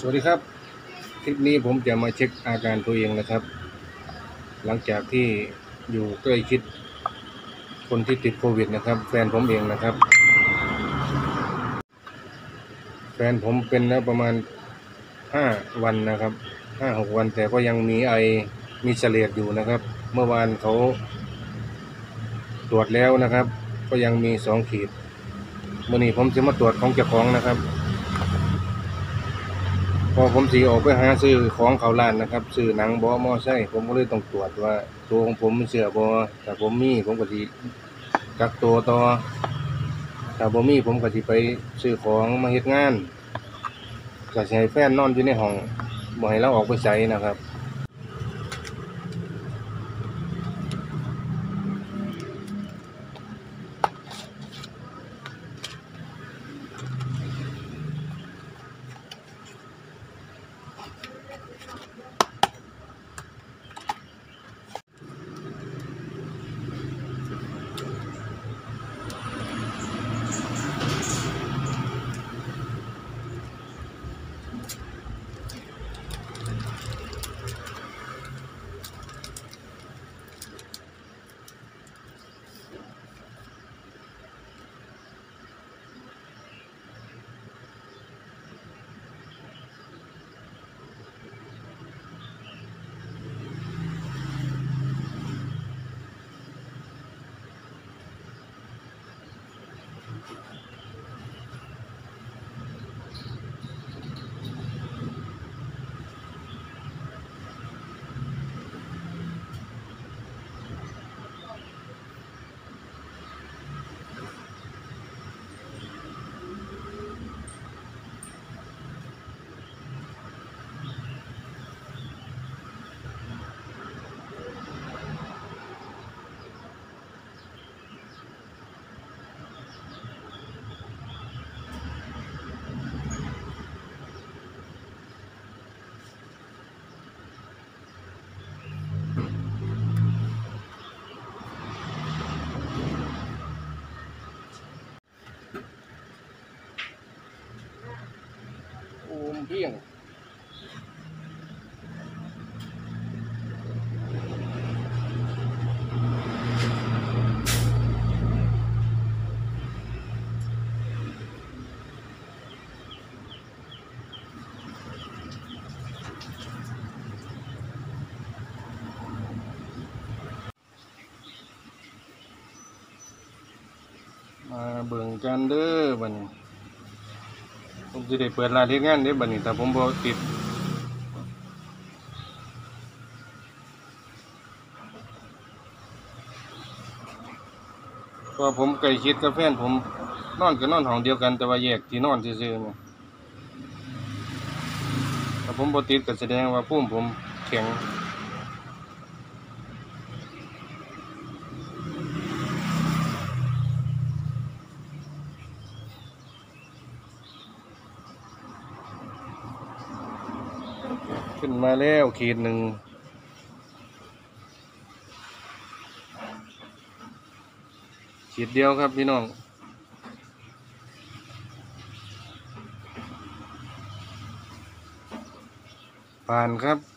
วัสดีครับคลิปนี้ผมจะมาเช็คอาการตัวเองนะครับหลังจากที่อยู่ใกล้ชิดคนที่ติดโควิดนะครับแฟนผมเองนะครับแฟนผมเป็นแล้วประมาณ5 วันนะครับ5-6 วันแต่ก็ยังมีไอมีเสลดอยู่นะครับเมื่อวานเขาตรวจแล้วนะครับก็ยังมี2 ขีดวันนี้ผมจะมาตรวจของเจ้าของนะครับพอผมสีออกไปหาซื้อของเขาร้านนะครับซื้อหนังบ่มอไซค์ผมก็เลยต้องตรวจว่าตัวของผมมีเชื้อบ่ถ้าผมมีผมก็สิกักตัวต่อถ้าบ่มีผมก็สิไปซื้อของมาเฮ็ดงานก็สิให้แฟนนอนอยู่ในห้องบ่ให้เราออกไปไสนะครับโอมเพียงมาเบิ่งกันเด้อบัดนี้ผมสิได้เปิดร้านเฮ็ดงานเด้อบัดนี้ถ้าผมบ่ติดเพราะผมใกล้ชิดกับแฟนผมนอนก็นอนห้องเดียวกันแต่ว่าแยกที่นอนซื่อๆเนี่ยถ้าผมบ่ติดก็แสดงว่าภูมิผมแข็งขึ้นมาแล้วขีดหนึ่งขีดเดียวครับพี่น้องผ่านครับ